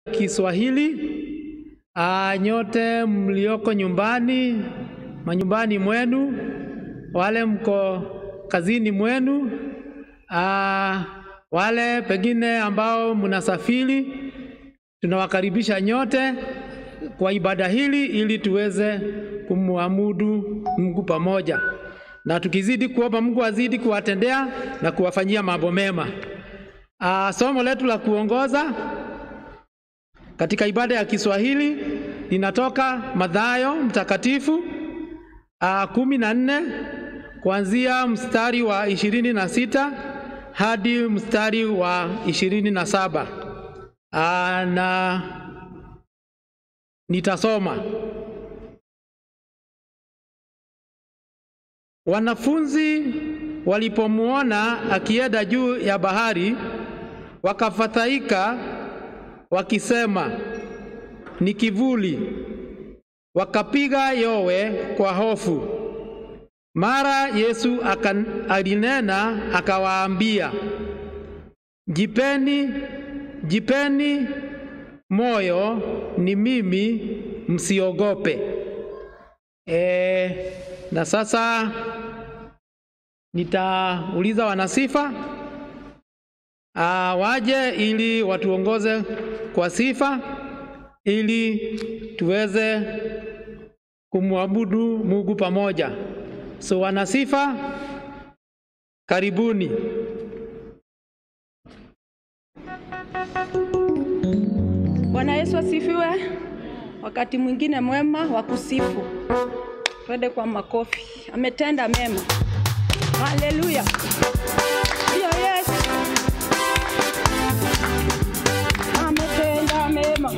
Kiswahili. Nyote mlioko nyumbani, manyumbani mwenu, wale mko kazini mwenu, wale pengine ambao mnasafiri, tunawakaribisha nyote kwa ibada hili ili tuweze kumwabudu Mungu pamoja. Na tukizidi kuomba Mungu azidi kuwatendea na kuwafanyia mambo mema. Somo letu la kuongoza katika ibada ya Kiswahili linatoka Mathayo mtakatifu 14 kuanzia mstari wa 26 hadi mstari wa 27. Na nitasoma. Wanafunzi walipomuona akienda juu ya bahari, wakafadhaika wakisema, ni kivuli. Wakapiga yowe kwa hofu. Mara Yesu alinena akawaambia, jipeni moyo, ni mimi, msiogope. Na sasa nitauliza wanasifa waje ili watuongoze kwa sifa ili tuweze kumwabudu Mungu pamoja. So wanasifa, karibuni. Bwana Yesu asifiwe. Wakati mwingine mwema wa kusifu. Twende kwa makofi. Ametenda mema. Haleluya. Ndio Yesu. Ametenda mema.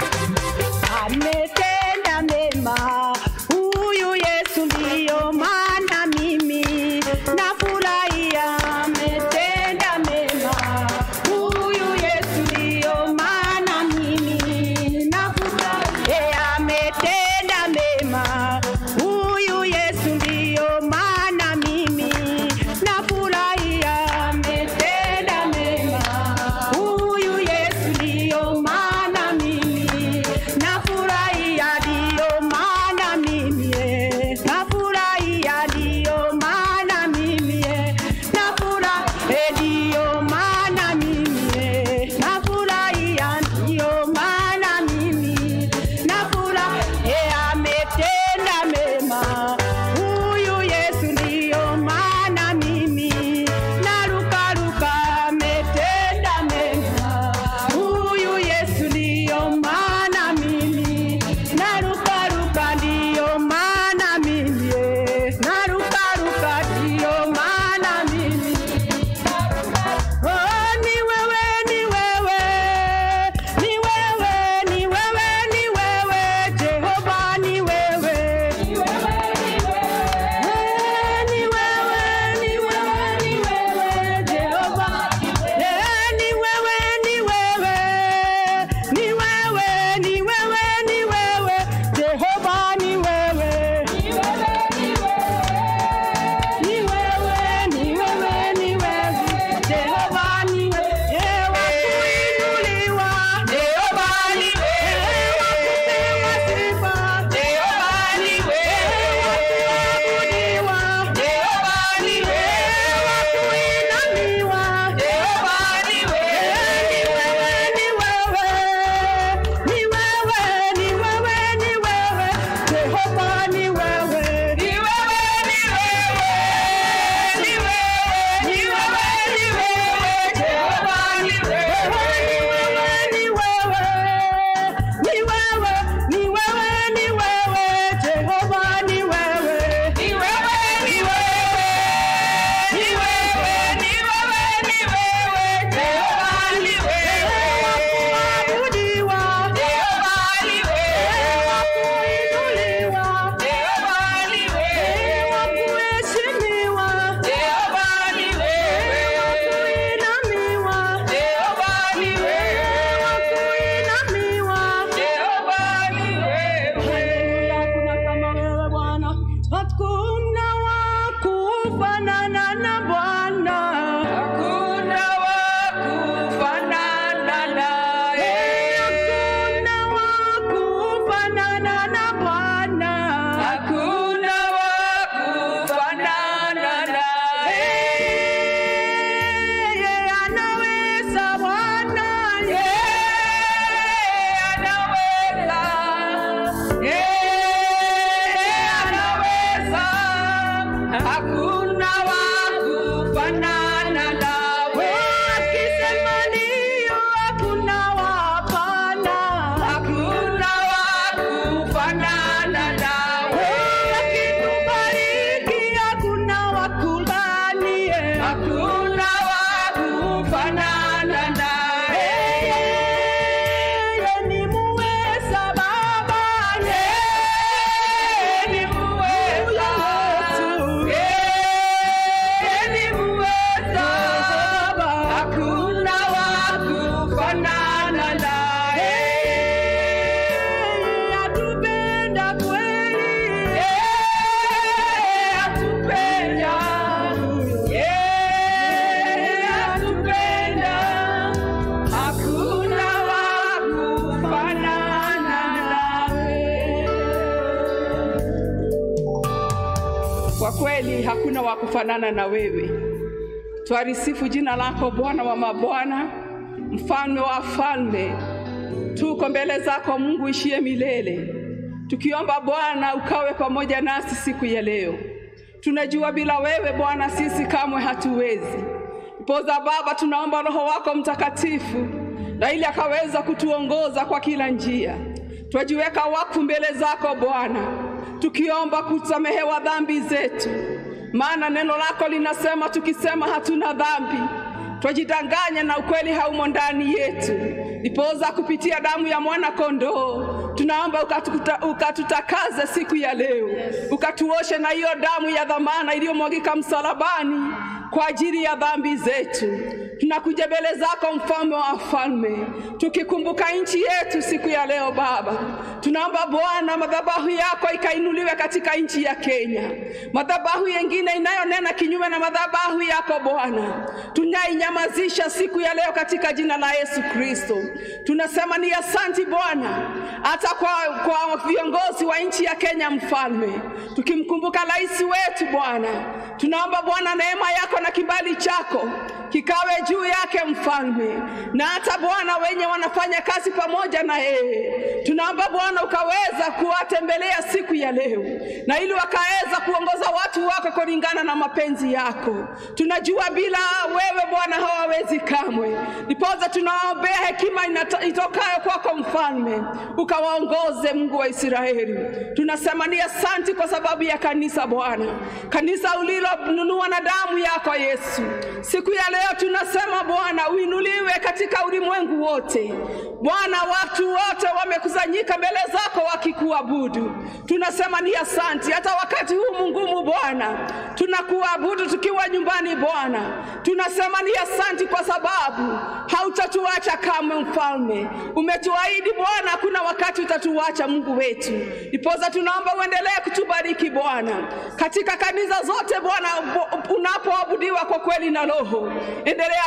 Ametenda mema. Huyu Yesu ndio maana mimi nafurahia. Ametenda mema. Huyu Yesu ndio maana mimi nafurahia. Ametenda mema. Huyu Yesu ndio maana mimi nafurahia. Ametenda mema. Huyu Yesu ndio maana mimi nafurahia. kweli hakuna wa kufanana na wewe. Twarisifu jina lako Bwana wa mabwana, mfalme wa falme. Tuko mbele zako Mungu ishie milele, tukiomba Bwana ukawe pamoja nasi siku ya leo. Tunajua bila wewe Bwana sisi kamwe hatuwezi. Poza Baba, tunaomba Roho wako Mtakatifu na ili akaweza kutuongoza kwa kila njia. Twajiweka wakfu mbele zako Bwana, tukiomba kusamehewa dhambi zetu, maana neno lako linasema tukisema hatuna dhambi twajidanganya na ukweli haumo ndani yetu. Nipoza kupitia damu ya mwana kondoo, tunaomba ukatutakaze siku ya leo, ukatuoshe na hiyo damu ya dhamana iliyomwagika msalabani kwa ajili ya dhambi zetu. Tunakuja mbele zako mfalme wa falme, tukikumbuka nchi yetu siku ya leo Baba. Tunaomba Bwana madhabahu yako ikainuliwe katika nchi ya Kenya. Madhabahu yengine inayonena kinyume na madhabahu yako Bwana, tunainyamazisha siku ya leo katika jina la Yesu Kristo. Tunasema ni asante Bwana hata kwa viongozi wa nchi ya Kenya mfalme, tukimkumbuka rais wetu Bwana. Tunaomba Bwana neema yako na kibali chako kikawe juu yake mfalme, na hata Bwana wenye wanafanya kazi pamoja na yeye. Tunaomba Bwana ukaweza kuwatembelea siku ya leo, na ili wakaweza kuongoza watu wako kulingana na mapenzi yako. Tunajua bila wewe Bwana hawawezi kamwe. Nipoza tunaombea hekima itokayo kwako mfalme, ukawaongoze Mungu wa Israeli. Tunasema ni asante kwa sababu ya kanisa Bwana, kanisa ulilonunua na damu yako Yesu. Siku ya leo tunasema Bwana uinuliwe katika ulimwengu wote. Bwana, watu wote wamekusanyika mbele zako wakikuabudu. Tunasema ni asante hata wakati huu mgumu Bwana, tunakuabudu tukiwa nyumbani Bwana. Tunasema ni asante kwa sababu hautatuacha kamwe mfalme. Umetuahidi Bwana kuna wakati utatuacha Mungu wetu. Ipoza tunaomba uendelee kutubariki Bwana katika kanisa zote Bwana, unapoabudiwa kwa kweli na roho. Endelea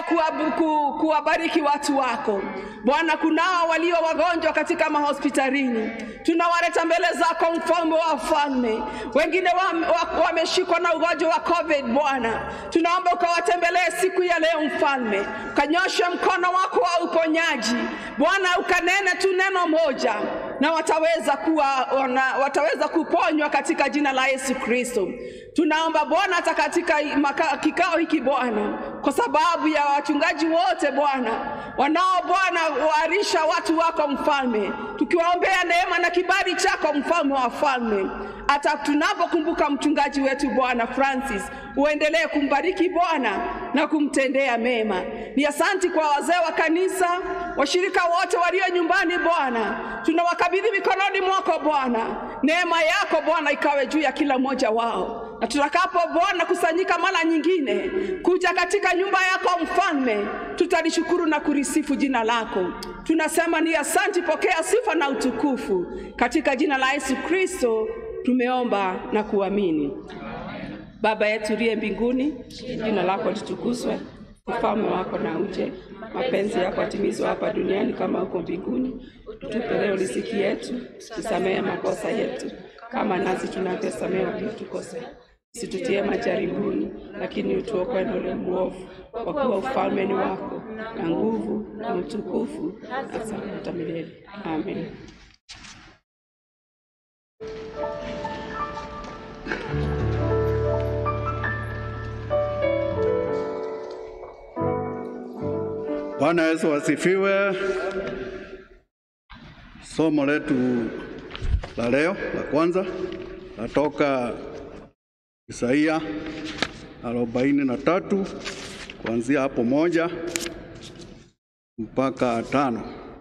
kuwabariki watu wako Bwana. Kunao walio wagonjwa katika mahospitalini, tunawaleta mbele zako mfalme wa falme. Wengine wameshikwa na ugonjwa wa COVID Bwana, tunaomba ukawatembelee siku ya leo mfalme, ukanyoshe mkono wako wa uponyaji Bwana, ukanene tu neno moja na wataweza kuponywa katika jina la Yesu Kristo. Tunaomba Bwana hata katika kikao hiki Bwana, kwa sababu ya wachungaji wote Bwana wanao Bwana waarisha watu wako mfalme, tukiwaombea neema na kibali chako mfalme wa falme. Hata tunapokumbuka mchungaji wetu Bwana Francis, uendelee kumbariki Bwana na kumtendea mema. Ni asante kwa wazee wa kanisa, washirika wote walio nyumbani Bwana, tunawakabidhi mikononi mwako Bwana. Neema yako Bwana ikawe juu ya kila mmoja wao, na tutakapo Bwana kusanyika mara nyingine kuja katika nyumba yako mfalme, tutalishukuru na kurisifu jina lako. Tunasema ni asante, pokea sifa na utukufu katika jina la Yesu Kristo tumeomba na kuamini. Baba yetu uliye mbinguni, jina lako litukuzwe, ufalme wako na uje, mapenzi yako yatimizwe hapa duniani kama huko mbinguni. Tupe leo riziki yetu, tusamehe makosa yetu kama nasi tunavyosamehe waliotukosea. Usitutie majaribuni, lakini utuokoe na yule mwovu, kwa kuwa ufalme ni wako na nguvu na utukufu na hata milele. Amen. Bwana Yesu asifiwe. Somo letu la leo la kwanza natoka Isaia 43 kuanzia hapo 1 mpaka 5.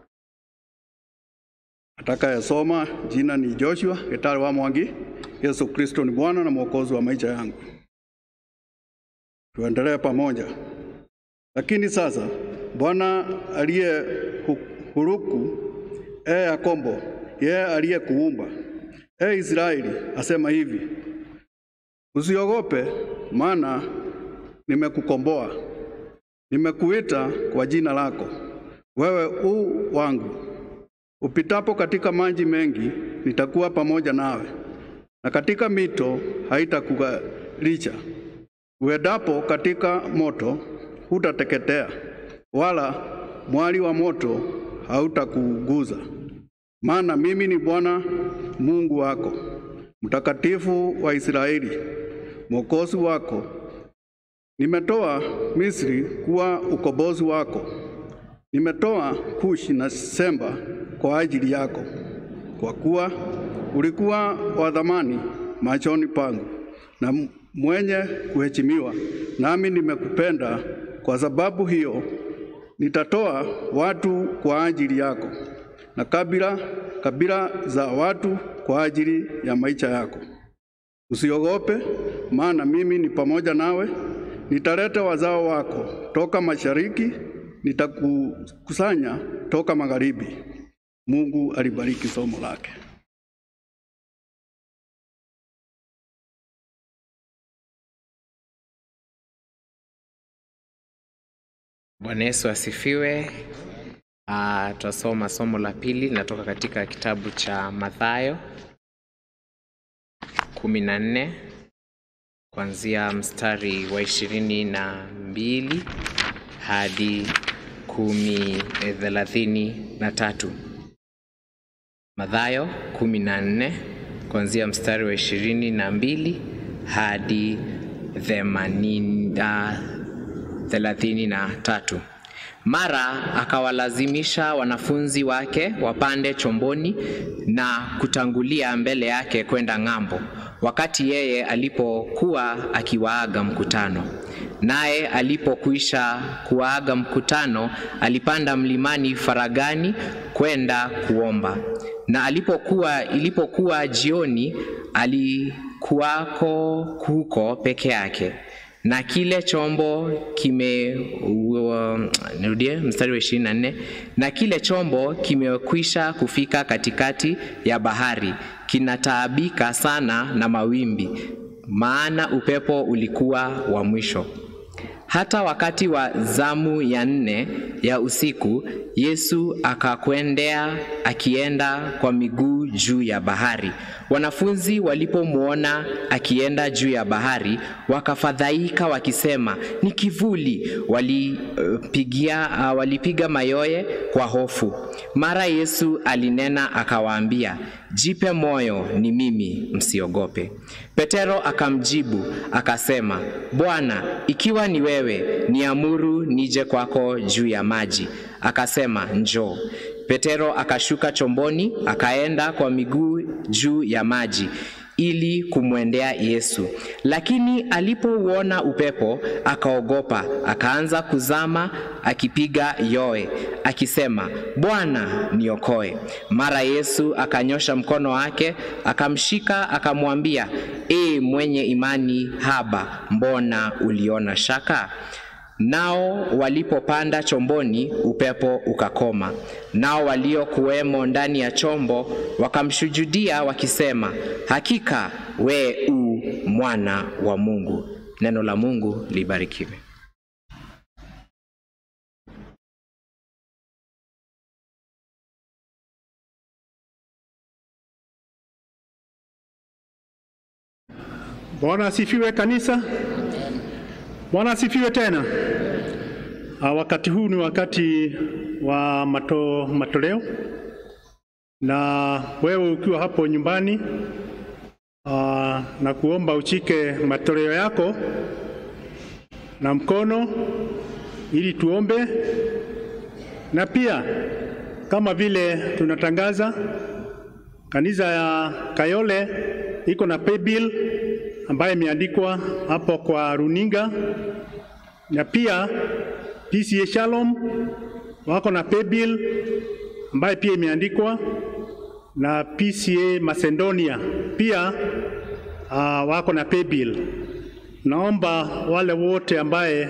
Atakayesoma jina ni Joshua Getari wa Mwangi. Yesu Kristo ni Bwana na Mwokozi wa maisha yangu. Tuendelee pamoja. Lakini sasa Bwana aliye huruku, Yakobo, yeye aliye kuumba, Israeli, asema hivi: usiogope, maana nimekukomboa. Nimekuita kwa jina lako, wewe wangu. Upitapo katika maji mengi, nitakuwa pamoja nawe, na katika mito licha. Uendapo katika moto hutateketea, wala mwali wa moto hautakuguza. Maana mimi ni Bwana Mungu wako, Mtakatifu wa Israeli, Mwokozi wako. Nimetoa Misri kuwa ukombozi wako. Nimetoa Kushi na Semba kwa ajili yako, kwa kuwa ulikuwa wa thamani machoni pangu na mwenye kuheshimiwa, nami nimekupenda. Kwa sababu hiyo nitatoa watu kwa ajili yako na kabila za watu kwa ajili ya maisha yako. Usiogope, maana mimi ni pamoja nawe. Nitaleta wazao wako toka mashariki, nitakukusanya toka magharibi. Mungu alibariki somo lake. Bwana Yesu asifiwe. Tutasoma somo la pili linatoka katika kitabu cha Mathayo 14 kuanzia mstari wa 22 hadi 33. Mathayo 14 kuanzia mstari wa 22 hadi 33. Mara akawalazimisha wanafunzi wake wapande chomboni na kutangulia mbele yake kwenda ng'ambo, wakati yeye alipokuwa akiwaaga mkutano. Naye alipokwisha kuwaaga mkutano, alipanda mlimani faragani kwenda kuomba. Na ilipokuwa jioni, alikuwako huko peke yake. Na kile chombo mstari wa 24, na kile chombo kimekwisha kufika katikati ya bahari, kinataabika sana na mawimbi, maana upepo ulikuwa wa mwisho. Hata wakati wa zamu ya 4 ya usiku, Yesu akakwendea akienda kwa miguu juu ya bahari. Wanafunzi walipomuona akienda juu ya bahari, wakafadhaika wakisema, ni kivuli. Walipiga mayowe kwa hofu. Mara Yesu alinena akawaambia, jipe moyo, ni mimi, msiogope. Petero akamjibu akasema, Bwana, ikiwa ni wewe, niamuru nije kwako juu ya maji. Akasema, njoo. Petero akashuka chomboni, akaenda kwa miguu juu ya maji ili kumwendea Yesu. Lakini alipouona upepo, akaogopa, akaanza kuzama akipiga yoe, akisema, Bwana, niokoe. Mara Yesu akanyosha mkono wake, akamshika, akamwambia, mwenye imani haba, mbona uliona shaka? Nao walipopanda chomboni, upepo ukakoma. Nao waliokuwemo ndani ya chombo wakamshujudia wakisema, hakika we u mwana wa Mungu. Neno la Mungu libarikiwe. Bwana asifiwe kanisa. Bwana asifiwe tena. Wakati huu ni wakati wa matoleo, na wewe ukiwa hapo nyumbani na kuomba uchike matoleo yako na mkono ili tuombe. Na pia kama vile tunatangaza, kanisa ya Kayole iko na paybill ambaye imeandikwa hapo kwa runinga, na pia PCA Shalom wako na paybill ambaye pia imeandikwa, na PCA Macedonia pia wako na paybill. Naomba wale wote ambaye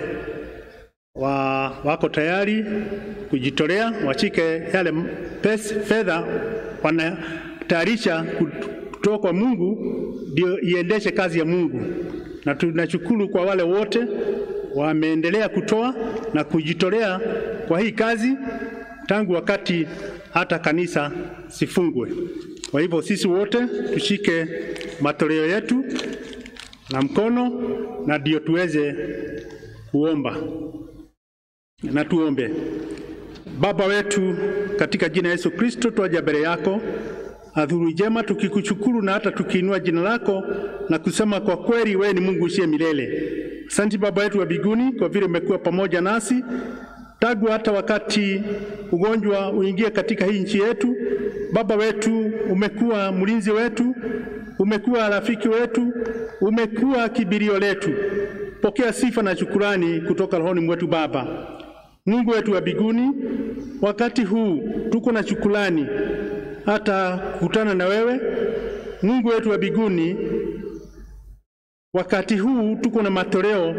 wako tayari kujitolea wachike yale fedha wanatayarisha kutoka kwa Mungu ndio iendeshe kazi ya Mungu. Na tunashukuru kwa wale wote wameendelea kutoa na kujitolea kwa hii kazi tangu wakati hata kanisa sifungwe. Kwa hivyo sisi wote tushike matoleo yetu na mkono, na ndio tuweze kuomba. Na tuombe. Baba wetu, katika jina Yesu Kristo twaja mbele yako adhuhuri njema, tukikushukuru na hata tukiinua jina lako na kusema kwa kweli wewe ni Mungu usiye milele. Asante Baba wetu wa mbinguni kwa vile umekuwa pamoja nasi tangu hata wakati ugonjwa uingie katika hii nchi yetu. Baba wetu, umekuwa mlinzi wetu, umekuwa rafiki wetu, umekuwa kibirio letu. Pokea sifa na shukrani kutoka rohoni mwetu Baba. Mungu wetu wa mbinguni, wakati huu tuko na shukrani hata kukutana na wewe. Mungu wetu wa mbinguni, wakati huu tuko na matoleo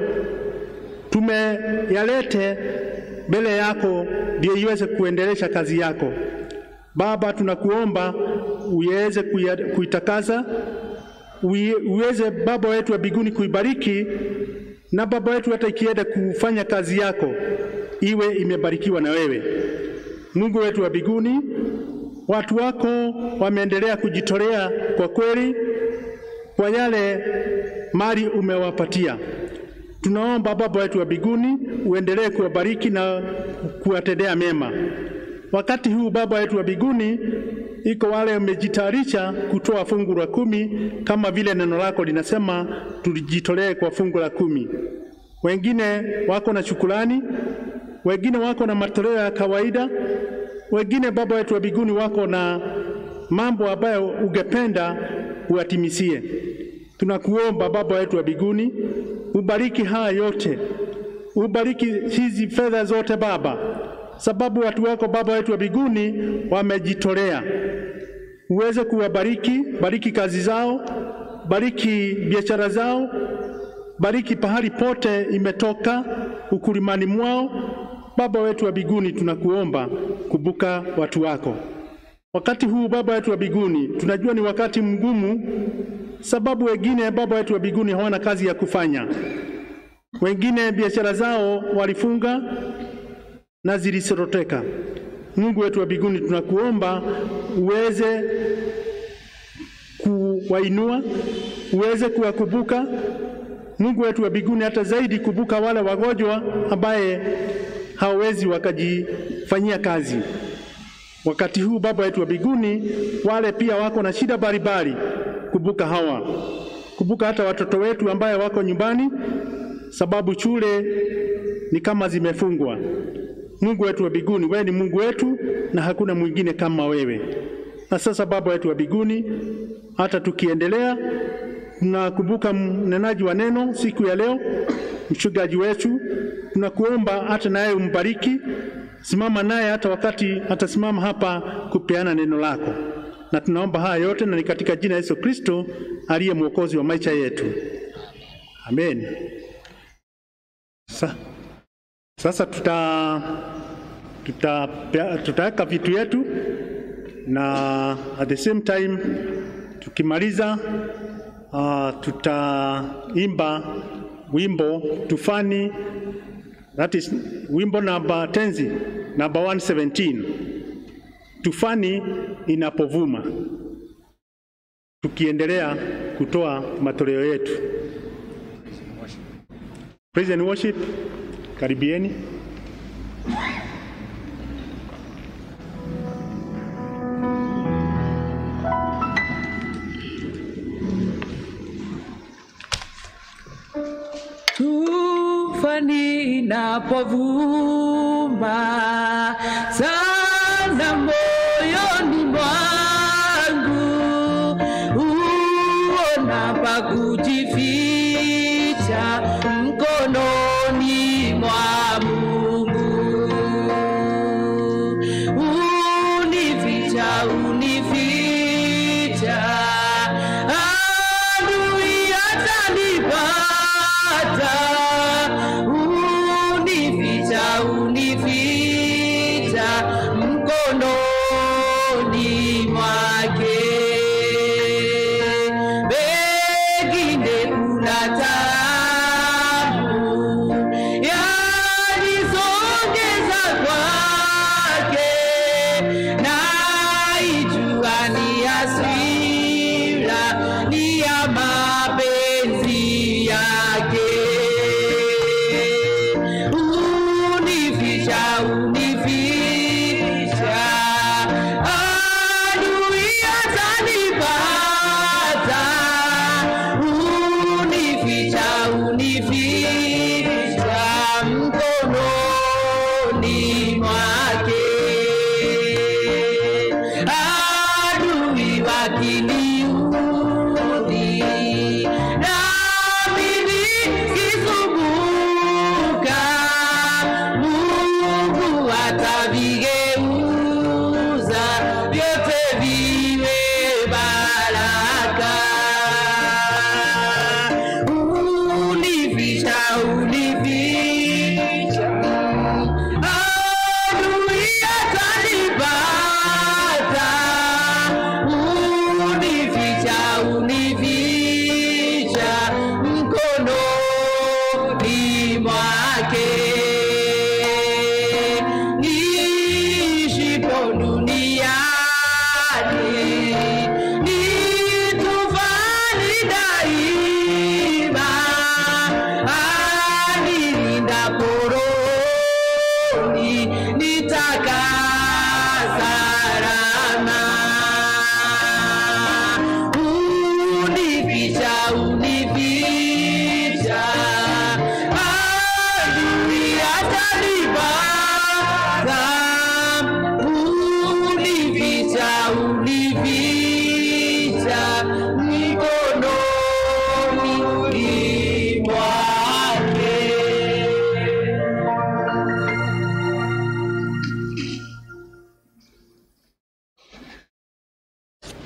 tumeyalete mbele yako ndio iweze kuendelesha kazi yako. Baba, tunakuomba uweze kuitakasa, uweze Baba wetu wa mbinguni kuibariki, na Baba wetu hata ikienda kufanya kazi yako iwe imebarikiwa na wewe. Mungu wetu wa mbinguni, watu wako wameendelea kujitolea kwa kweli kwa yale mali umewapatia. Tunaomba Baba wetu wa mbinguni uendelee kuwabariki na kuwatendea mema. Wakati huu Baba wetu wa mbinguni, iko wale umejitayarisha kutoa fungu la 10 kama vile neno lako linasema tulijitolee kwa fungu la 10. Wengine wako na shukrani, wengine wako na matoleo ya kawaida, wengine Baba wetu wa mbinguni wako na mambo ambayo ungependa uatimisie. Tunakuomba Baba wetu wa mbinguni, ubariki haya yote, ubariki hizi fedha zote Baba, sababu watu wako Baba wetu wa mbinguni wamejitolea. Uweze kuwabariki, bariki kazi zao, bariki biashara zao, bariki pahali pote imetoka ukulimani mwao. Baba wetu wa mbinguni, tunakuomba kumbuka watu wako. Wakati huu Baba wetu wa mbinguni, tunajua ni wakati mgumu, sababu wengine Baba wetu wa mbinguni hawana kazi ya kufanya. Wengine biashara zao walifunga na zilisoroteka. Mungu wetu wa mbinguni, tunakuomba uweze kuwainua, uweze kuwakumbuka. Mungu wetu wa mbinguni, hata zaidi kumbuka wale wagonjwa ambaye hawezi wakajifanyia kazi. Wakati huu Baba wetu wa mbinguni, wale pia wako na shida mbalimbali, kumbuka hawa. Kumbuka hata watoto wetu ambaye wako nyumbani sababu shule ni kama zimefungwa. Mungu wetu wa mbinguni, wewe ni Mungu wetu na hakuna mwingine kama wewe. Na sasa Baba wetu wa mbinguni, hata tukiendelea, tunakumbuka mnenaji wa neno siku ya leo, mchungaji wetu. Tunakuomba hata naye umbariki, simama naye hata wakati atasimama hapa kupeana neno lako. Na tunaomba haya yote na ni katika jina Yesu Kristo aliye mwokozi wa maisha yetu. Amen. Sasa tutaweka vitu yetu, na at the same time tukimaliza tutaimba wimbo tufani, that is wimbo namba 117, tufani inapovuma, tukiendelea kutoa matoleo yetu. Praise and worship, karibieni. Tufani inapovuma sana moyoni mwangu, uona pa kujificha mkononi mwa Mungu. Unificha, unificha, adui atanipata. Unificha, unificha, mkononi mwake. Pengine kuna taabu yanisongeza kwake, naijua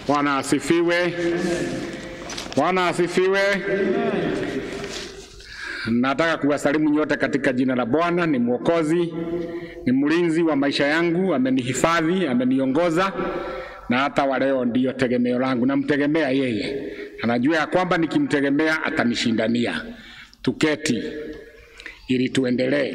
Bwana asifiwe. Bwana asifiwe. Nataka kuwasalimu nyote katika jina la Bwana. Ni Mwokozi, ni mlinzi wa maisha yangu, amenihifadhi, ameniongoza, na hata wa leo ndiyo tegemeo langu. Namtegemea yeye. Anajua ya kwamba nikimtegemea atanishindania. Tuketi ili tuendelee.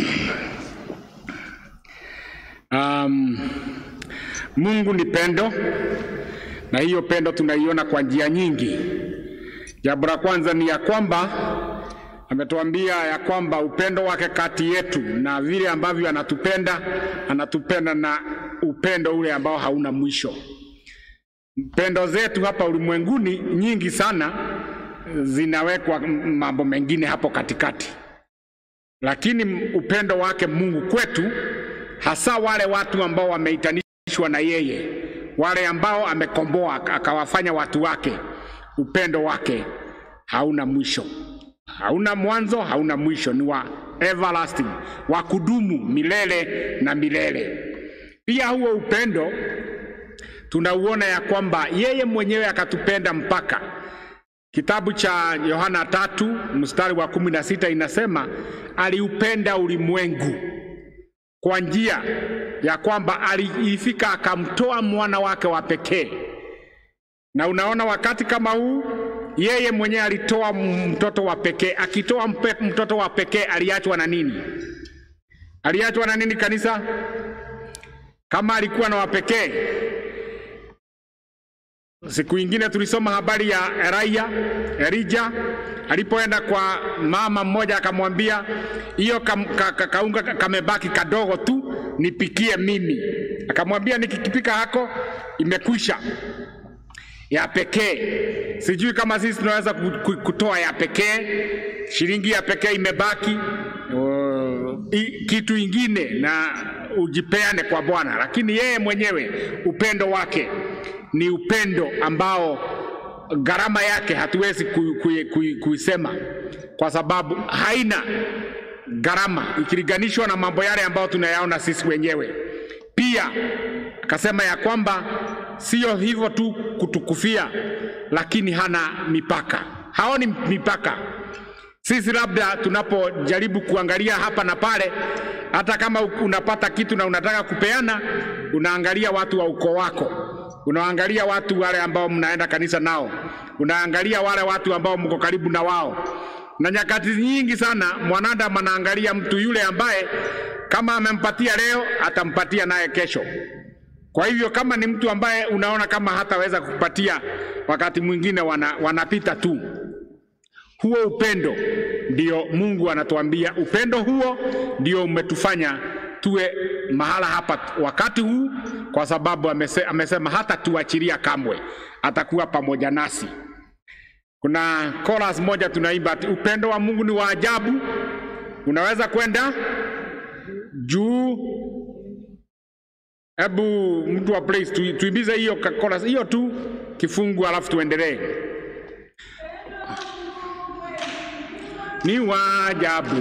Mungu ni pendo, na hiyo pendo tunaiona kwa njia nyingi. Jambo la kwanza ni ya kwamba ametuambia ya kwamba upendo wake kati yetu, na vile ambavyo anatupenda na upendo ule ambao hauna mwisho. Pendo zetu hapa ulimwenguni nyingi sana zinawekwa mambo mengine hapo katikati, lakini upendo wake Mungu kwetu, hasa wale watu ambao wameitanishwa na yeye, wale ambao amekomboa akawafanya watu wake, upendo wake hauna mwisho, hauna mwanzo, hauna mwisho, ni wa everlasting, wa kudumu milele na milele. Pia huo upendo tunauona ya kwamba yeye mwenyewe akatupenda mpaka. Kitabu cha Yohana 3 mstari wa 16 inasema aliupenda ulimwengu kwa njia ya kwamba alifika akamtoa mwana wake wa pekee. Na unaona wakati kama huu yeye mwenyewe alitoa mtoto wa pekee. Akitoa mtoto wa pekee aliachwa na nini? Aliachwa na nini kanisa? Kama alikuwa na wa pekee. Siku ingine tulisoma habari ya Elijah alipoenda kwa mama mmoja akamwambia, hiyo kaunga kamebaki kadogo tu, nipikie mimi. Akamwambia nikikipika hako imekwisha. Ya pekee. Sijui kama sisi tunaweza kutoa ya pekee, shilingi ya pekee imebaki, kitu ingine na ujipeane kwa Bwana. Lakini yeye mwenyewe upendo wake ni upendo ambao gharama yake hatuwezi kuisema, kwa sababu haina gharama ikilinganishwa na mambo yale ambayo tunayaona sisi wenyewe. Pia akasema ya kwamba sio hivyo tu kutukufia, lakini hana mipaka, haoni mipaka. Sisi labda tunapojaribu kuangalia hapa na pale, hata kama unapata kitu na unataka kupeana, unaangalia watu wa ukoo wako, unaangalia watu wale ambao mnaenda kanisa nao, unaangalia wale watu ambao mko karibu na wao. Na nyakati nyingi sana mwanadamu anaangalia mtu yule ambaye kama amempatia leo atampatia naye kesho. Kwa hivyo kama ni mtu ambaye unaona kama hataweza kupatia, wakati mwingine wanapita tu. Huo upendo ndio Mungu anatuambia, upendo huo ndio umetufanya tuwe mahala hapa wakati huu, kwa sababu amesema hata tuachilia kamwe, atakuwa pamoja nasi. Kuna chorus moja tunaimba, upendo wa Mungu ni wa ajabu, unaweza kwenda juu. Hebu mtu wa place tuimbize hiyo chorus hiyo tu kifungu, alafu tuendelee. Ni wa ajabu,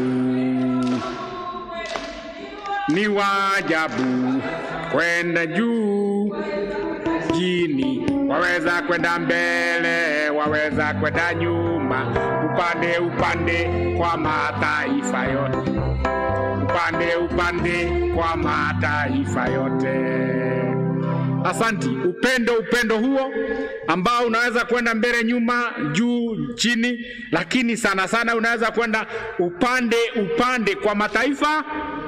ni wa ajabu kwenda juu jini, waweza kwenda mbele, waweza kwenda nyuma, upande upande kwa mataifa yote, upande upande kwa mataifa yote. Asanti. Upendo huo ambao unaweza kwenda mbele, nyuma, juu, chini, lakini sana sana unaweza kwenda upande kwa mataifa.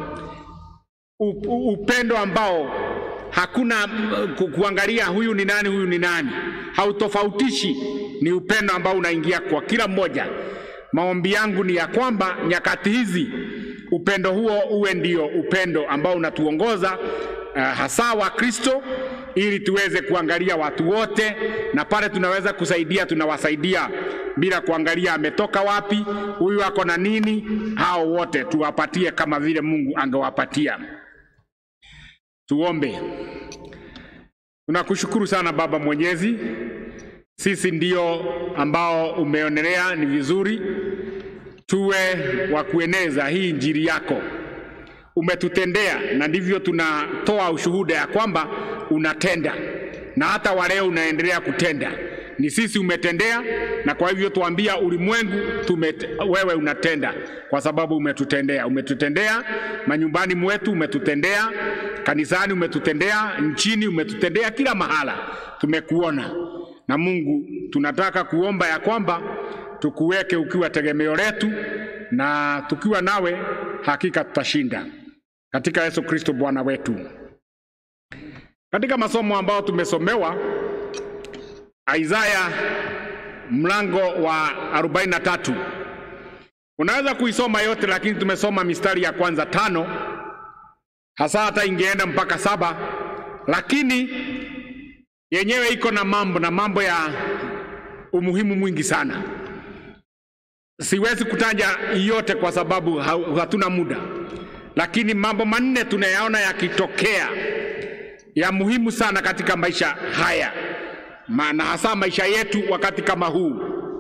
Upendo ambao hakuna kuangalia huyu ni nani, huyu ni nani, hautofautishi. Ni upendo ambao unaingia kwa kila mmoja. Maombi yangu ni ya kwamba nyakati hizi upendo huo uwe ndio upendo ambao unatuongoza, hasa wa Kristo, ili tuweze kuangalia watu wote, na pale tunaweza kusaidia tunawasaidia bila kuangalia ametoka wapi, huyu ako na nini. Hao wote tuwapatie kama vile Mungu angewapatia. Tuombe. Tunakushukuru sana Baba Mwenyezi, sisi ndio ambao umeonelea ni vizuri tuwe wa kueneza hii injili yako. Umetutendea, na ndivyo tunatoa ushuhuda ya kwamba unatenda. na hata wa leo unaendelea kutenda. Ni sisi umetendea, na kwa hivyo tuambia ulimwengu wewe unatenda kwa sababu umetutendea. Umetutendea manyumbani mwetu, umetutendea kanisani, umetutendea nchini, umetutendea kila mahala. Tumekuona. Na Mungu, tunataka kuomba ya kwamba tukuweke ukiwa tegemeo letu, na tukiwa nawe hakika tutashinda. Katika Yesu Kristo Bwana wetu. Katika masomo ambao tumesomewa, Isaya mlango wa 43. Unaweza kuisoma yote, lakini tumesoma mistari ya kwanza 5. Hasa hata ingeenda mpaka 7, lakini yenyewe iko na mambo ya umuhimu mwingi sana. Siwezi kutaja yote kwa sababu hatuna muda. Lakini mambo manne tunayaona yakitokea ya muhimu sana katika maisha haya, na hasa maisha yetu wakati kama huu.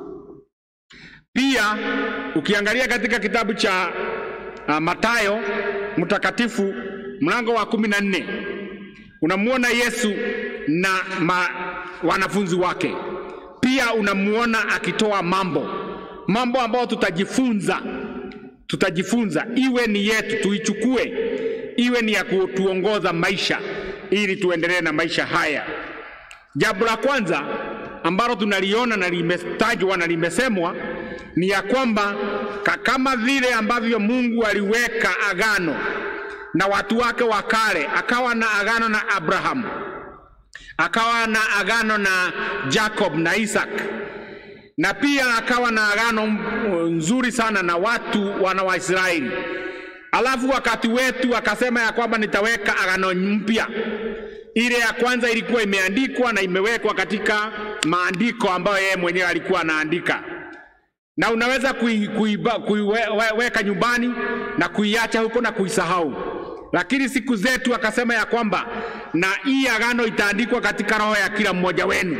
Pia ukiangalia katika kitabu cha Mathayo mtakatifu mlango wa 14, unamuona Yesu na wanafunzi wake. Pia unamuona akitoa mambo ambayo tutajifunza, iwe ni yetu, tuichukue, iwe ni ya kutuongoza maisha, ili tuendelee na maisha haya. Jambo la kwanza ambalo tunaliona na limetajwa na limesemwa ni ya kwamba kama vile ambavyo Mungu aliweka agano na watu wake wa kale, akawa na agano na Abraham, akawa na agano na Jacob na Isaac, na pia akawa na agano nzuri sana na watu wana wa Israeli. Alafu wakati wetu akasema ya kwamba nitaweka agano mpya. Ile ya kwanza ilikuwa imeandikwa na imewekwa katika maandiko ambayo yeye mwenyewe alikuwa anaandika. Na unaweza kuiweka nyumbani na kuiacha huko na kuisahau. Lakini siku zetu akasema ya kwamba na hii agano itaandikwa katika roho ya kila mmoja wenu.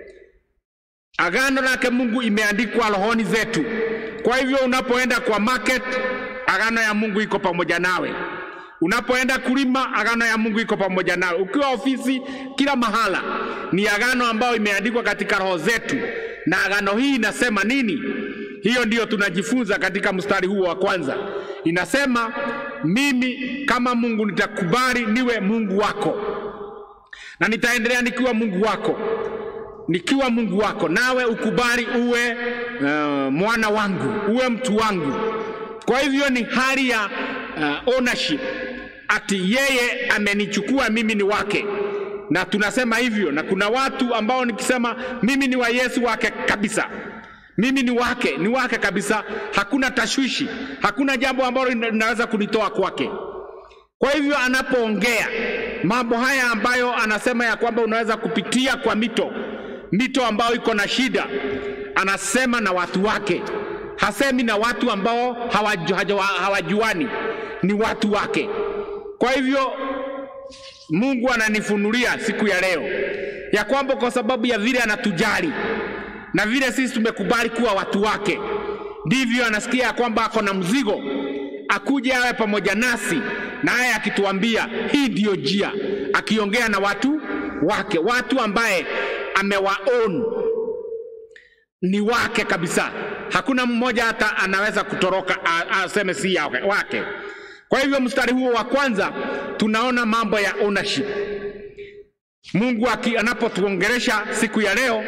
Agano lake Mungu imeandikwa rohoni zetu. Kwa hivyo unapoenda kwa market, agano ya Mungu iko pamoja nawe. Unapoenda kulima, agano ya Mungu iko pamoja nawe. Ukiwa ofisi, kila mahala, ni agano ambayo imeandikwa katika roho zetu. Na agano hii inasema nini? Hiyo ndiyo tunajifunza katika mstari huu wa kwanza. Inasema, mimi kama Mungu nitakubali niwe Mungu wako, na nitaendelea nikiwa Mungu wako. Nikiwa Mungu wako, nawe ukubali uwe mwana wangu, uwe mtu wangu. Kwa hivyo ni hali ya ownership, ati yeye amenichukua mimi ni wake. Na tunasema hivyo, na kuna watu ambao nikisema mimi ni wa Yesu wake kabisa, mimi ni wake kabisa, hakuna tashwishi, hakuna jambo ambalo linaweza kunitoa kwake. Kwa hivyo anapoongea mambo haya ambayo anasema ya kwamba unaweza kupitia kwa mito ambayo iko na shida, anasema na watu wake. Hasemi na watu ambao hawajuani, ni watu wake. Kwa hivyo Mungu ananifunulia siku ya leo ya kwamba kwa sababu ya vile anatujali na vile sisi tumekubali kuwa watu wake, ndivyo anasikia ya kwamba ako na mzigo, akuje awe pamoja nasi, naye akituambia hii ndiyo njia, akiongea na watu wake, watu ambaye amewaon ni wake kabisa. Hakuna mmoja hata anaweza kutoroka aseme si wake. Kwa hivyo mstari huo wa kwanza tunaona mambo ya ownership. Mungu anapotuongelesha siku ya leo,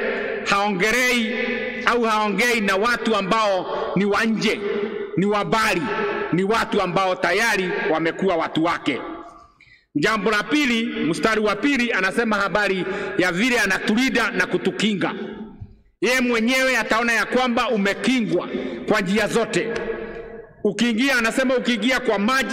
haongei na watu ambao ni wa nje, ni wabali, ni watu ambao tayari wamekuwa watu wake. Jambo la pili, mstari wa pili anasema habari ya vile anatulinda na kutukinga. Yeye mwenyewe ataona ya kwamba umekingwa kwa njia zote. Ukiingia, anasema ukiingia kwa maji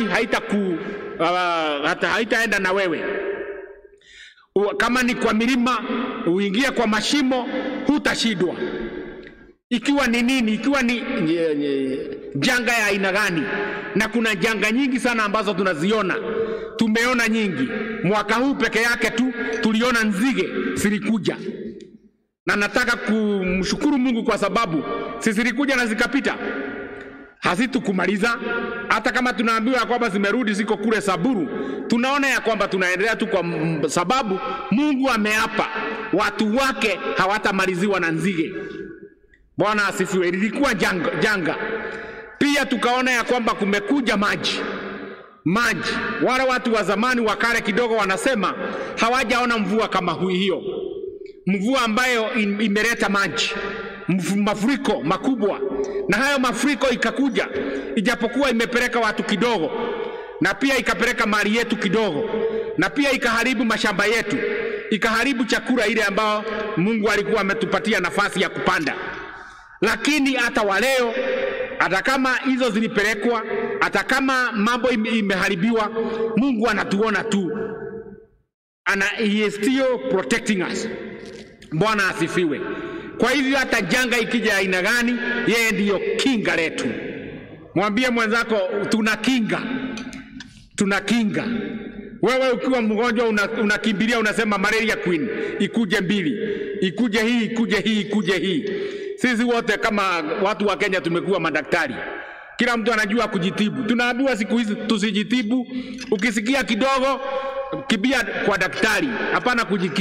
haitaenda na wewe. Kama ni kwa milima, uingia kwa mashimo, hutashindwa. Ikiwa ni nini, ikiwa ni janga ya aina gani. Na kuna janga nyingi sana ambazo tunaziona. Tumeona nyingi. Mwaka huu peke yake tu tuliona nzige zilikuja. Na nataka kumshukuru Mungu kwa sababu zilikuja na zikapita. hazitukumaliza. Hata kama tunaambiwa kwamba zimerudi ziko kule Saburu, tunaona ya kwamba tunaendelea tu, kwa sababu Mungu ameapa watu wake hawatamaliziwa na nzige. Bwana asifiwe. Ilikuwa janga. Pia tukaona ya kwamba kumekuja maji. Wale watu wa zamani wa kale kidogo wanasema hawajaona mvua kama hiyo, mvua ambayo imeleta maji, mafuriko makubwa. Na hayo mafuriko ikakuja, ijapokuwa imepeleka watu kidogo, na pia ikapeleka mali yetu kidogo, na pia ikaharibu mashamba yetu, ikaharibu chakula ile ambao Mungu alikuwa ametupatia nafasi ya kupanda. Lakini hata waleo, hata kama hizo zilipelekwa, hata kama mambo imeharibiwa, Mungu anatuona tu. He is still protecting us. Bwana asifiwe. Kwa hivyo hata janga ikija aina gani, yeye ndiyo kinga letu. Mwambie mwenzako tuna kinga. Wewe ukiwa mgonjwa unakimbilia unasema malaria queen, ikuje 2, ikuje hii. Sisi wote kama watu wa Kenya tumekuwa madaktari. Kila mtu anajua kujitibu. Tunaambiwa siku hizi tusijitibu. Ukisikia kidogo, kibia kwa daktari. Hapana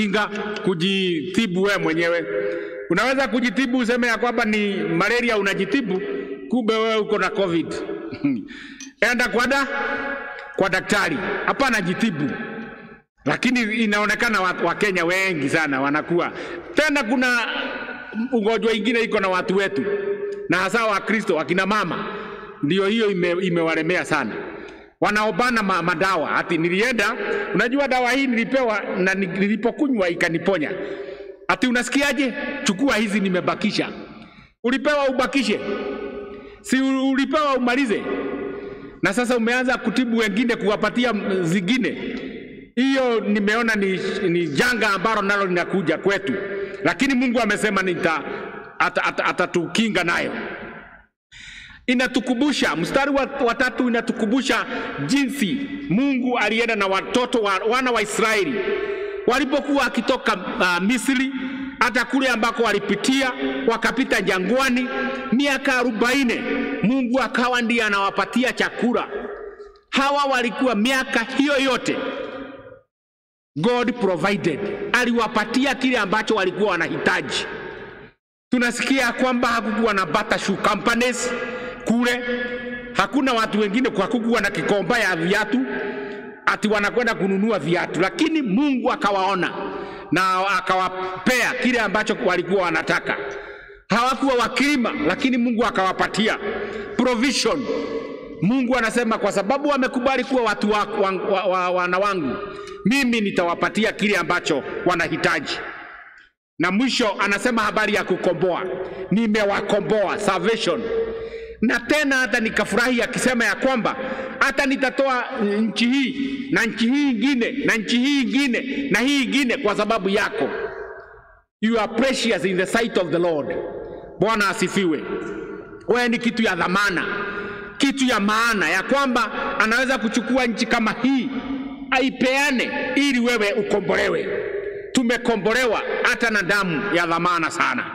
kujitibu wewe mwenyewe. Unaweza kujitibu useme ya kwamba ni malaria unajitibu, kumbe wewe uko na COVID. Enda kwa daktari. Hapana jitibu. Lakini inaonekana wa Kenya wengi sana wanakuwa. Tena kuna ugonjwa ingine iko na watu wetu, na hasa wa Kristo, akina mama. Ndio hiyo imewalemea sana. Wanaobana madawa. Ati nilienda, unajua dawa hii nilipewa na nilipokunywa ikaniponya. Ati unasikiaje? Chukua hizi nimebakisha. Ulipewa ubakishe? Si ulipewa umalize? Na sasa umeanza kutibu wengine, kuwapatia zingine. Hiyo nimeona ni janga ambalo nalo linakuja kwetu. Lakini Mungu amesema atatukinga nayo. Inatukumbusha, mstari wa 3 inatukumbusha jinsi Mungu alienda na wana wa Israeli walipokuwa akitoka Misri, hata kule ambako walipitia, wakapita jangwani miaka 40. Mungu akawa ndiye anawapatia chakula. Hawa walikuwa miaka hiyo yote, God provided. Aliwapatia kile ambacho walikuwa wanahitaji. Tunasikia kwamba hakukuwa na butter shoe companies kule. Hakuna watu wengine hakukuwa na kikomba ya viatu ati wanakwenda kununua viatu. Lakini Mungu akawaona na akawapea kile ambacho walikuwa wanataka. Hawakuwa wakilima, lakini Mungu akawapatia provision. Mungu anasema kwa sababu wamekubali kuwa watu wana wangu, mimi nitawapatia kile ambacho wanahitaji. Na mwisho anasema habari ya kukomboa. Nimewakomboa, salvation. Na tena hata nikafurahi akisema ya kwamba hata nitatoa nchi hii na nchi hii ingine na nchi hii ingine na hii ingine kwa sababu yako. You are precious in the sight of the Lord. Bwana asifiwe. Wewe ni kitu ya dhamana, kitu ya maana, ya kwamba anaweza kuchukua nchi kama hii aipeane ili wewe ukombolewe. Tumekombolewa hata na damu ya dhamana sana.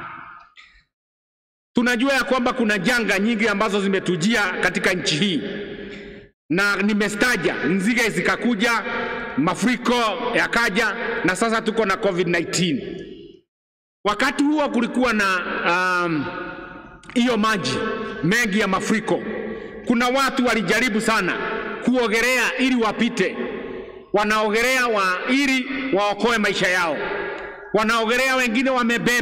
Tunajua ya kwamba kuna janga nyingi ambazo zimetujia katika nchi hii, na nimestaja nzige zikakuja, mafuriko yakaja, na sasa tuko na COVID-19. Wakati huo kulikuwa na hiyo maji mengi ya mafuriko. Kuna watu walijaribu sana kuogelea ili wapite. Wanaogelea ili waokoe maisha yao. Wanaogelea, wengine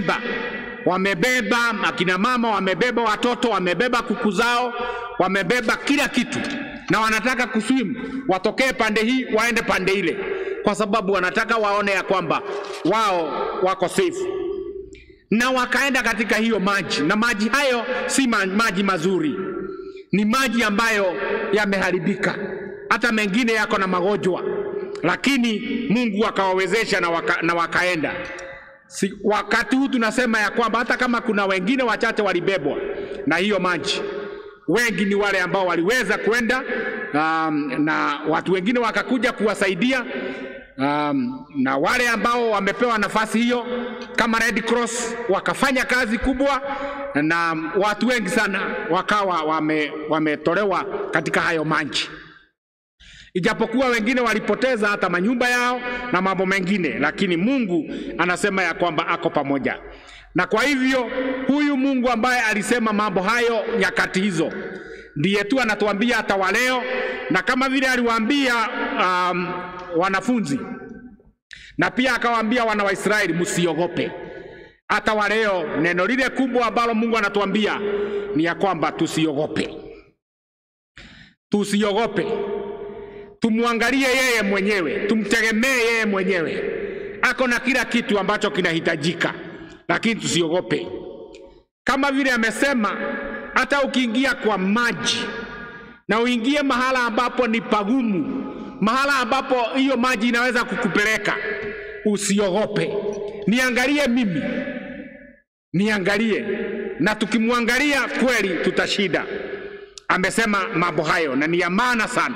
wamebeba akina mama, wamebeba watoto, wamebeba kuku zao, wamebeba kila kitu, na wanataka kuswim, watokee pande hii waende pande ile, kwa sababu wanataka waone ya kwamba wao wako safe. Na wakaenda katika hiyo maji, na maji hayo si maji mazuri, ni maji ambayo yameharibika, hata mengine yako na magonjwa. Lakini Mungu akawawezesha na wakaenda. Wakati huu tunasema ya kwamba hata kama kuna wengine wachache walibebwa na hiyo maji, wengi ni wale ambao waliweza kwenda, na watu wengine wakakuja kuwasaidia. na wale ambao wamepewa nafasi hiyo kama Red Cross wakafanya kazi kubwa, na watu wengi sana wakawa wametolewa katika hayo maji, ijapokuwa wengine walipoteza hata manyumba yao na mambo mengine, lakini Mungu anasema ya kwamba ako pamoja. Na kwa hivyo huyu Mungu ambaye alisema mambo hayo nyakati hizo ndiye tu anatuambia hata wa leo, na kama vile aliwaambia wanafunzi na pia akawaambia wana wa Israeli, msiogope. Hata wa leo neno lile kubwa ambalo Mungu anatuambia ni ya kwamba tusiogope. Tusiogope. Tumwangalie yeye mwenyewe, tumtegemee yeye mwenyewe. Ako na kila kitu ambacho kinahitajika, lakini tusiogope. Kama vile amesema, hata ukiingia kwa maji na uingie mahala ambapo ni pagumu, mahala ambapo hiyo maji inaweza kukupeleka, usiogope. Niangalie mimi, niangalie, na tukimwangalia kweli tutashinda. Amesema mambo hayo na ni ya maana sana.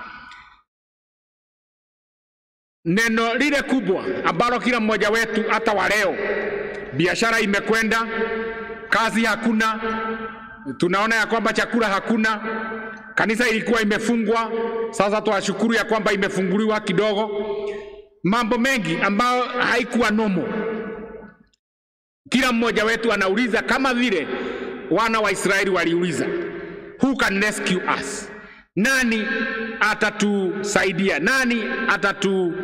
Neno lile kubwa ambalo kila mmoja wetu hata wa leo, biashara imekwenda, kazi hakuna, tunaona ya kwamba chakula hakuna, kanisa ilikuwa imefungwa, sasa tuwashukuru ya kwamba imefunguliwa kidogo. Mambo mengi ambayo haikuwa nomo. Kila mmoja wetu anauliza kama vile wana wa Israeli waliuliza, who can rescue us? Nani atatusaidia? Nani atatu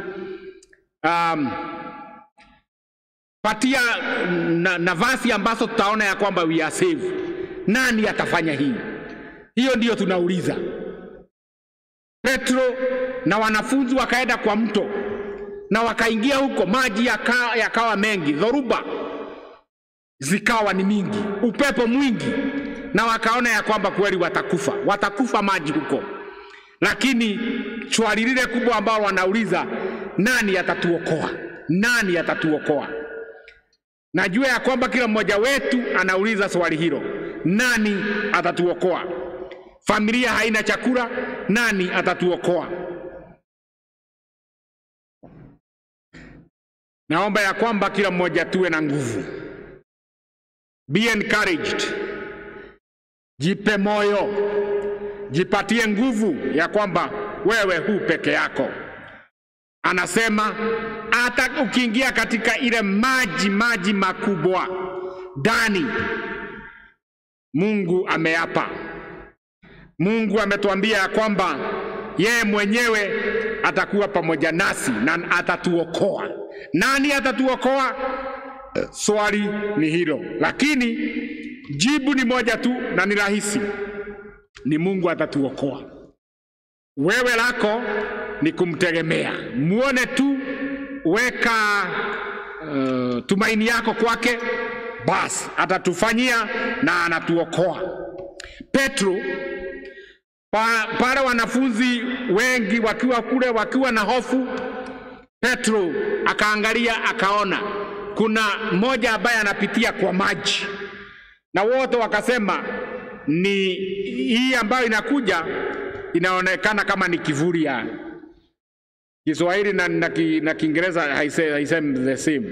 patia nafasi ambazo tutaona ya kwamba we are safe? Nani atafanya hii? Hiyo ndiyo tunauliza. Petro na wanafunzi wakaenda kwa mto na wakaingia huko, maji yakawa mengi, dhoruba zikawa ni mingi, upepo mwingi, na wakaona ya kwamba kweli watakufa maji huko. Lakini swali lile kubwa ambalo wanauliza, nani atatuokoa? Nani atatuokoa? Najua ya kwamba kila mmoja wetu anauliza swali hilo, nani atatuokoa? Familia haina chakula, nani atatuokoa? Naomba ya kwamba kila mmoja tuwe na nguvu. Be encouraged. Jipe moyo, jipatie nguvu ya kwamba wewe hu peke yako. Anasema hata ukiingia katika ile maji makubwa ndani, Mungu ameapa. Mungu ametuambia ya kwamba yeye mwenyewe atakuwa pamoja nasi na atatuokoa. Nani atatuokoa? Swali ni hilo, lakini jibu ni moja tu na ni rahisi, ni Mungu atatuokoa. Wewe lako ni kumtegemea. Muone tu, weka tumaini yako kwake, basi atatufanyia na anatuokoa. Petro, pale wanafunzi wengi wakiwa kule wakiwa na hofu, Petro akaangalia akaona kuna mmoja ambaye anapitia kwa maji, na wote wakasema ni hii ambayo inakuja inaonekana kama ni kivuli ya Kiswahili na Kiingereza haisemi the same.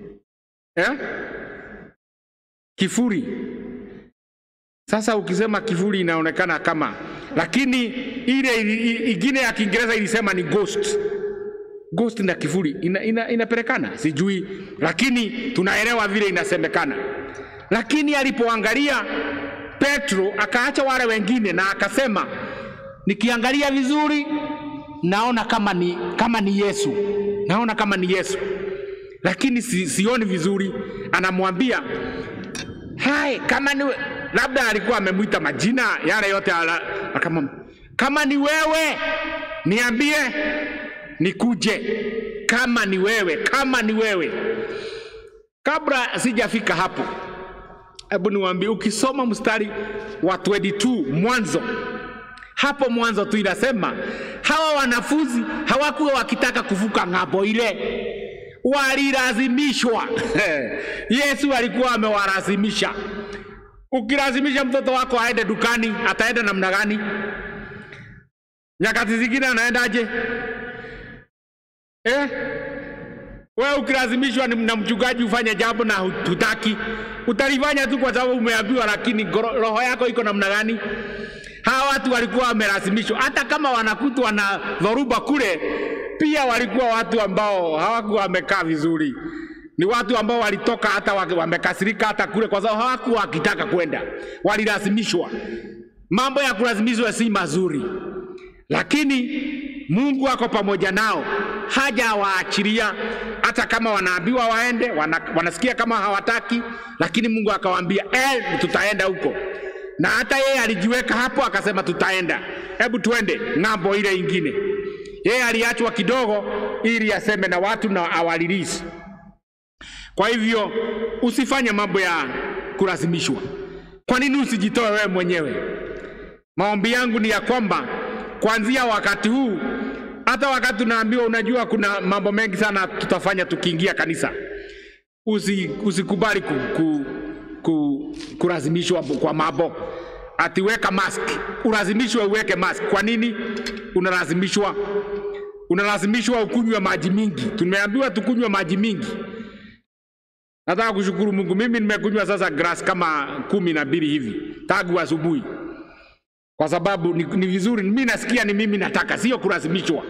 Kivuli. Sasa ukisema kivuli inaonekana kama, lakini ile ingine ya Kiingereza ilisema ni ghost. Ghost na kivuli inapelekana, sijui, lakini tunaelewa vile inasemekana. Lakini alipoangalia Petro akaacha wale wengine na akasema, nikiangalia vizuri naona kama ni Yesu. Naona kama ni Yesu. Lakini sioni vizuri. Anamwambia, "Hai, kama ni labda alikuwa amemuita majina yale yote kama ni wewe niambie nikuje. Kama ni wewe." Kabla sijafika hapo, hebu niwaambie, ukisoma mstari wa 22 mwanzo, hapo mwanzo tu inasema hawa wanafunzi hawakuwa wakitaka kuvuka ng'ambo ile, walilazimishwa. Yesu alikuwa amewalazimisha. Ukilazimisha mtoto wako aende dukani, ataenda namna gani? Nyakati zingine anaendaje? Wewe ukilazimishwa na mchungaji ufanye jambo na hutaki, utalifanya tu kwa sababu umeambiwa, lakini roho yako iko namna gani? Hawa watu walikuwa wamelazimishwa, hata kama wanakutwa na dhoruba kule, pia walikuwa watu ambao hawakuwa wamekaa vizuri. Ni watu ambao walitoka hata wamekasirika hata kule, kwa sababu hawakuwa wakitaka kwenda, walilazimishwa. Mambo ya kulazimishwa si mazuri, lakini Mungu ako pamoja nao, hajawaachilia. Hata kama wanaambiwa waende, wanasikia kama hawataki, lakini Mungu akawaambia tutaenda huko. Na hata yeye alijiweka hapo akasema tutaenda, hebu tuende ng'ambo ile ingine. Yeye aliachwa kidogo ili aseme na watu na awalilisi. Kwa hivyo usifanye mambo ya kulazimishwa. Kwa nini usijitoe wewe mwenyewe? Maombi yangu ni ya kwamba kuanzia wakati huu, hata wakati tunaambiwa, unajua kuna mambo mengi sana tutafanya tukiingia kanisa, usikubali kulazimishwa kwa mambo. Atiweka mask, ulazimishwe uweke mask. Kwa nini unalazimishwa? Unalazimishwa ukunywe maji mingi. Tumeambiwa tukunywe maji mingi. Nataka kushukuru Mungu, mimi nimekunywa sasa glass kama 12 hivi tangu asubuhi, kwa sababu ni vizuri. Mimi nasikia ni mimi nataka, sio kulazimishwa.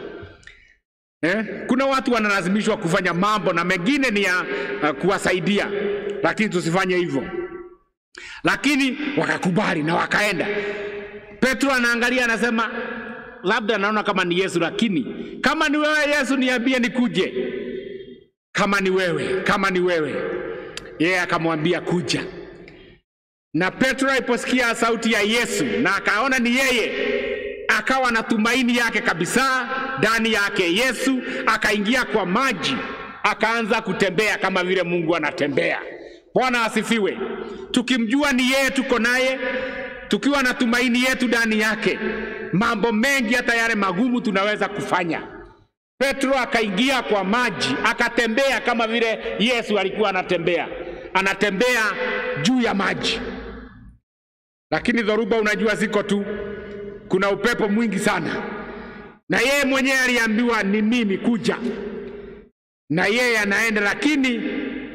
Kuna watu wanalazimishwa kufanya mambo na mengine ni ya kuwasaidia, lakini tusifanye hivyo. Lakini wakakubali na wakaenda. Petro anaangalia anasema, labda naona kama ni Yesu, lakini kama ni wewe Yesu niambie nikuje. Kama ni wewe. Yeye akamwambia kuja. Na Petro aliposikia sauti ya Yesu na akaona ni yeye, akawa na tumaini yake kabisa ndani yake. Yesu akaingia kwa maji, akaanza kutembea kama vile Mungu anatembea. Bwana asifiwe. Tukimjua ni yeye, tuko naye, tukiwa na tumaini yetu ndani yake, mambo mengi hata yale magumu tunaweza kufanya. Petro akaingia kwa maji, akatembea kama vile Yesu alikuwa anatembea juu ya maji. Lakini dhoruba unajua ziko tu, kuna upepo mwingi sana. Na yeye mwenyewe aliambiwa ni mimi kuja. Na yeye anaenda, lakini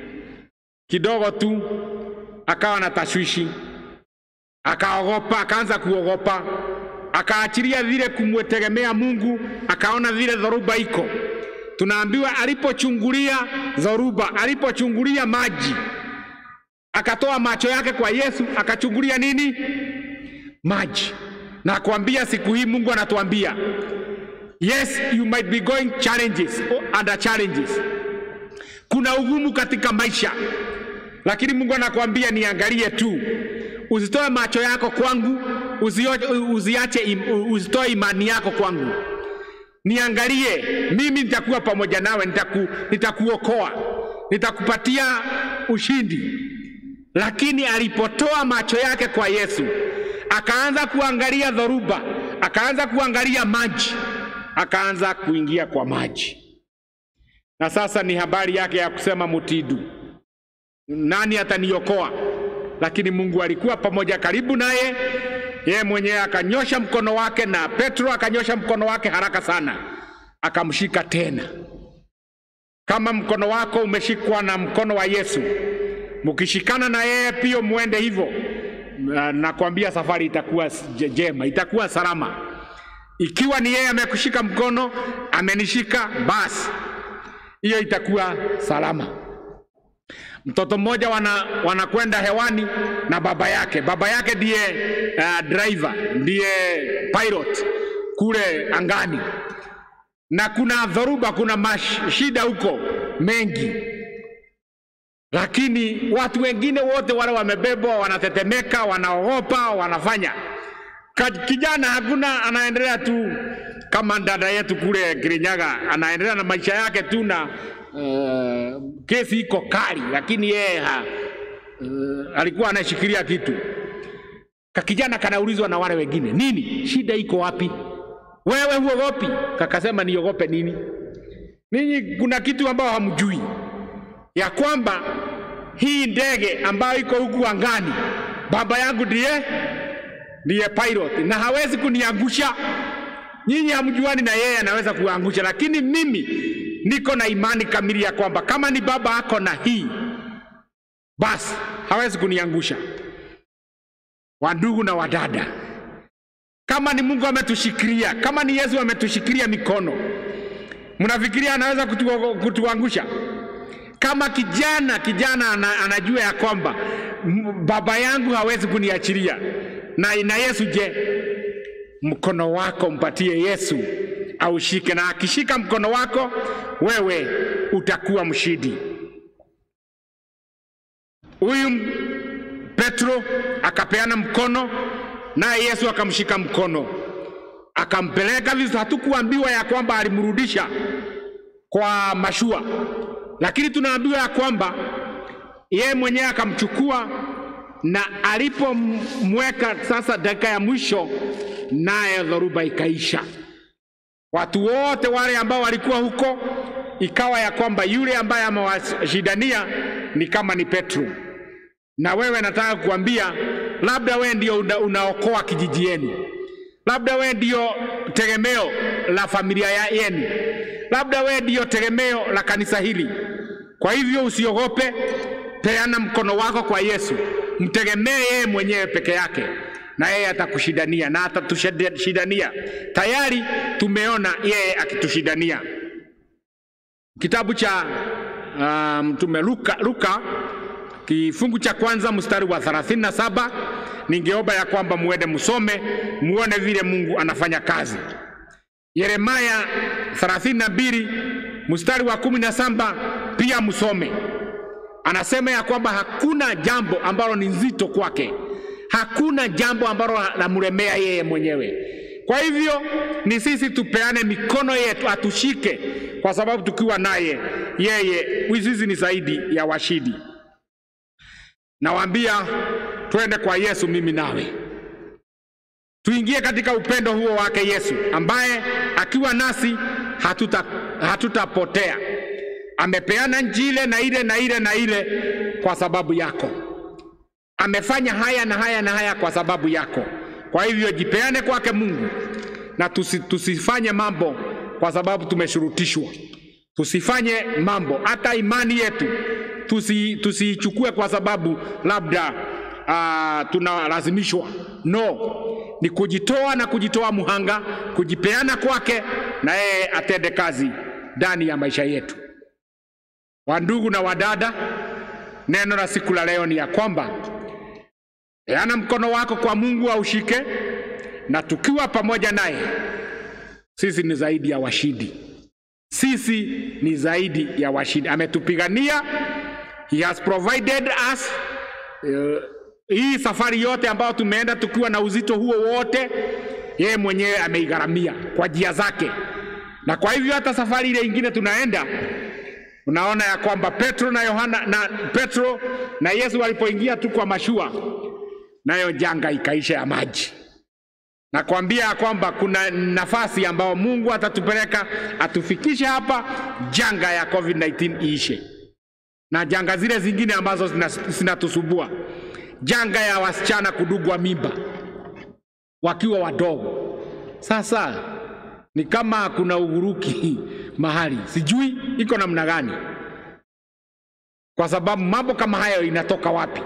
kidogo tu akawa na tashwishi. Akaogopa, akaanza kuogopa. Akaachilia vile kumwetegemea Mungu, akaona vile dhoruba iko. Tunaambiwa alipochungulia dhoruba, alipochungulia maji, akatoa macho yake kwa Yesu, akachungulia nini? Maji. Na kuambia siku hii Mungu anatuambia, yes, you might be going challenges under challenges. Kuna ugumu katika maisha, lakini Mungu anakuambia niangalie tu. Usitoe macho yako kwangu, usitoe imani yako kwangu. Niangalie, mimi nitakuwa pamoja nawe, nitakuokoa, nitakupatia ushindi. Lakini alipotoa macho yake kwa Yesu, akaanza kuangalia dhoruba, akaanza kuangalia maji, akaanza kuingia kwa maji. Na sasa ni habari yake ya kusema mutidu, nani ataniokoa? Lakini Mungu alikuwa pamoja karibu naye. Yeye mwenyewe akanyosha mkono wake, na Petro akanyosha mkono wake haraka sana, akamshika tena. Kama mkono wako umeshikwa na mkono wa Yesu, mkishikana na yeye pia muende hivyo, nakwambia safari itakuwa jema, itakuwa salama. Ikiwa ni yeye amekushika mkono, amenishika, basi hiyo itakuwa salama. Mtoto mmoja wanakwenda hewani na baba yake ndiye driver, ndiye pilot kule angani. Na kuna dhoruba, kuna mashida huko mengi, lakini watu wengine wote wale wamebebwa, wanatetemeka, wanaogopa, wanafanya. Kijana hakuna, anaendelea tu kama dada yetu kule Kirinyaga, anaendelea na maisha yake tu, na kesi iko kali, lakini yeye alikuwa anashikilia kitu. Kijana kanaulizwa na wale wengine, nini shida iko wapi? Wewe huogopi? Kakasema niogope nini? Ninyi kuna kitu ambao hamjui, ya kwamba hii ndege ambayo iko huku angani, baba yangu ndiye pilot na hawezi kuniangusha. Nyinyi hamjuani na yeye anaweza kuangusha, lakini mimi niko na imani kamili ya kwamba kama ni baba ako na hii, basi hawezi kuniangusha. Wandugu na wadada, kama ni Mungu ametushikilia, kama ni Yesu ametushikilia mikono, mnafikiria anaweza kutuangusha? Kama kijana anajua ya kwamba baba yangu hawezi kuniachilia, na Yesu je? Mkono wako mpatie Yesu aushike, na akishika mkono wako wewe utakuwa mshindi. Huyu Petro akapeana mkono, naye Yesu akamshika mkono akampeleka vizuri. Hatukuambiwa ya kwamba alimrudisha kwa mashua, lakini tunaambiwa ya kwamba yeye mwenyewe akamchukua, na alipomweka sasa dakika ya mwisho, naye dhoruba ikaisha. Watu wote wale ambao walikuwa huko, ikawa ya kwamba yule ambaye amewashidania ni kama ni Petro. Na wewe nataka kuambia, labda wewe ndio unaokoa kijiji yenu, labda wewe ndio tegemeo la familia yenu, labda wewe ndio tegemeo la kanisa hili. Kwa hivyo usiogope, peana mkono wako kwa Yesu, mtegemee yeye mwenyewe peke yake, na yeye atakushidania na atatushidania. Tayari tumeona yeye akitushidania. Kitabu cha Mtume Luka kifungu cha kwanza mstari wa 37, ningeomba ya kwamba muende musome, muone vile Mungu anafanya kazi. Yeremia 32 mstari wa 17 pia musome. Anasema ya kwamba hakuna jambo ambalo ni nzito kwake, hakuna jambo ambalo lamuremea yeye mwenyewe. Kwa hivyo ni sisi tupeane mikono yetu atushike, kwa sababu tukiwa naye yeye, sisi ni zaidi ya washindi. Nawaambia twende kwa Yesu, mimi nawe tuingie katika upendo huo wake Yesu, ambaye akiwa nasi hatutapotea. Amepeana njile na ile na ile na ile kwa sababu yako. Amefanya haya na haya na haya kwa sababu yako. Kwa hivyo jipeane kwake Mungu, na tusifanye mambo kwa sababu tumeshurutishwa. Tusifanye mambo, hata imani yetu tusiichukue kwa sababu labda tunalazimishwa. No, ni kujitoa na kujitoa muhanga, kujipeana kwake, na yeye atende kazi ndani ya maisha yetu. Wandugu na wadada, neno la siku la leo ni ya kwamba peana mkono wako kwa Mungu aushike, na pamoja naye sisi ni zaidi ya washindi. Sisi ni zaidi ya washindi. Ametupigania. He has provided us. Hii safari yote ambayo tumeenda tukiwa na uzito huo wote, yeye mwenyewe ameigharamia kwa njia zake. Na kwa hivyo hata safari ile nyingine tunaenda, unaona ya kwamba Petro na Yesu walipoingia tu kwa mashua, nayo janga ikaisha ya maji. Na kuambia ya kwamba kuna nafasi ambao Mungu atatupeleka atufikishe hapa, janga ya COVID-19 iishe, na janga zile zingine ambazo zinatusubua, janga ya wasichana kudugwa mimba wakiwa wadogo. Sasa ni kama kuna uvuruki mahali, sijui iko namna gani, kwa sababu mambo kama hayo inatoka wapi?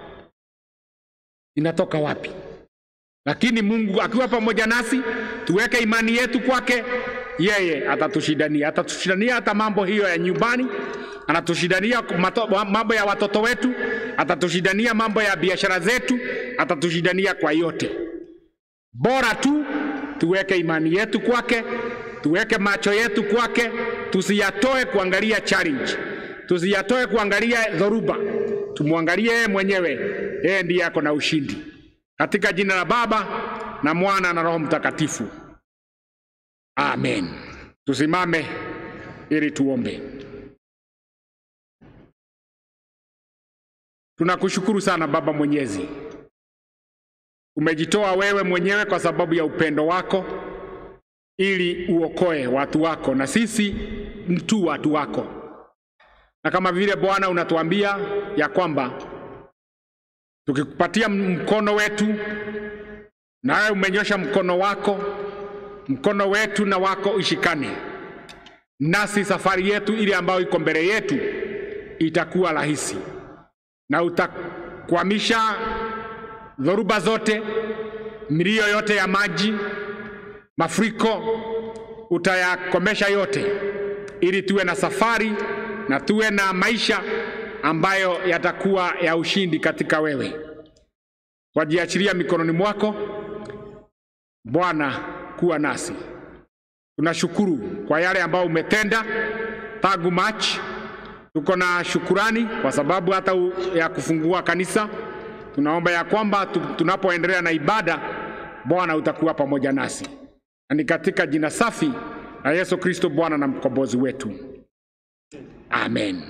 Inatoka wapi? Lakini Mungu akiwa pamoja nasi, tuweke imani yetu kwake, yeye atatushidania. Atatushidania hata mambo hiyo ya nyumbani, anatushidania mambo ya watoto wetu, atatushidania mambo ya biashara zetu, atatushidania kwa yote. Bora tu tuweke imani yetu kwake, tuweke macho yetu kwake, tusiyatoe kuangalia challenge, tusiyatoe kuangalia dhoruba, tumwangalie yeye mwenyewe. Yeye ndiye ako na ushindi. Katika jina la Baba na Mwana na Roho Mtakatifu. Amen. Tusimame ili tuombe. Tunakushukuru sana Baba Mwenyezi. Umejitoa wewe mwenyewe kwa sababu ya upendo wako, ili uokoe watu wako, na sisi mtu watu wako. Na kama vile Bwana unatuambia ya kwamba tukikupatia mkono wetu, nawe umenyosha mkono wako, mkono wetu na wako ishikane, nasi safari yetu ile ambayo iko mbele yetu itakuwa rahisi, na utakwamisha dhoruba zote, milio yote ya maji, mafuriko, utayakomesha yote, ili tuwe na safari na tuwe na maisha ambayo yatakuwa ya ushindi katika wewe. Wajiachilia mikononi mwako Bwana, kuwa nasi. Tunashukuru kwa yale ambayo umetenda tangu Machi. Tuko na shukurani kwa sababu hata ya kufungua kanisa. Tunaomba ya kwamba tunapoendelea na ibada, Bwana utakuwa pamoja nasi. Na ni katika jina safi la Yesu Kristo Bwana na mkombozi wetu. Amen.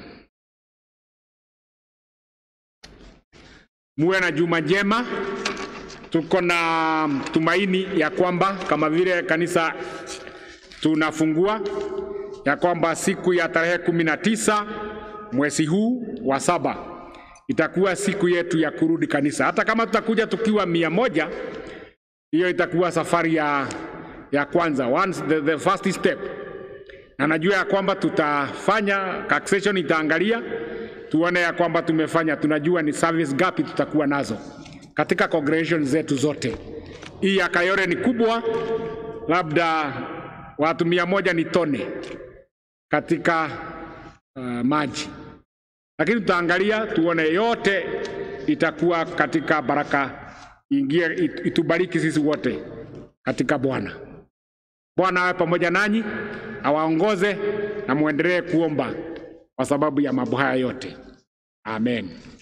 Muwe na juma jema. Tuko na tumaini ya kwamba kama vile kanisa tunafungua ya kwamba siku ya tarehe 19 mwezi huu wa 7 itakuwa siku yetu ya kurudi kanisa. Hata kama tutakuja tukiwa 100, hiyo itakuwa safari ya kwanza, the first step. Na najua ya kwamba tutafanya taxation, itaangalia tuone ya kwamba tumefanya, tunajua ni service gapi tutakuwa nazo katika congregation zetu zote. Hii ya Kayole ni kubwa, labda watu 100 ni tone katika maji, lakini tutaangalia tuone yote itakuwa katika baraka, ingie itubariki sisi wote katika Bwana. Bwana awe pamoja nanyi, awaongoze na muendelee kuomba kwa sababu ya mambo haya yote. Amen.